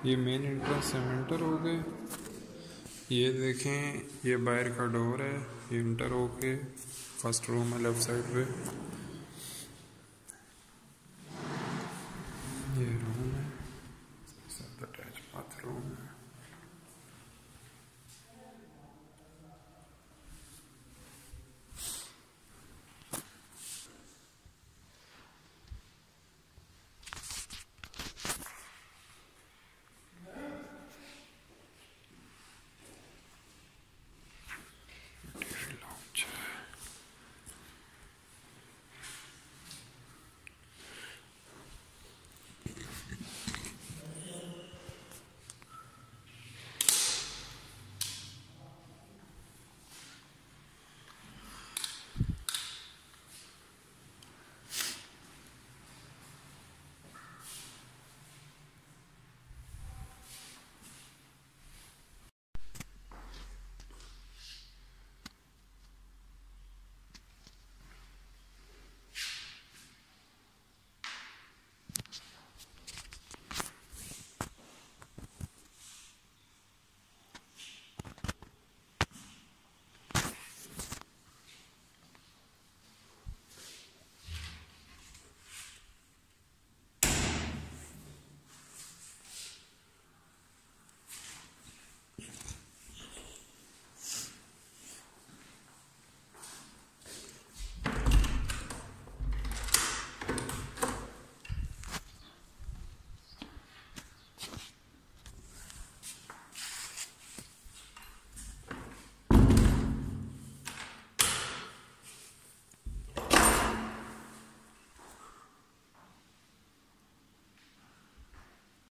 ये main entrance सेमेंटर हो गए। ये देखें, ये बाहर का डोर है, ये इंटर होके फर्स्ट रूम है लेफ्ट साइड पे। ये रूम है, सब अटैच बाथरूम है।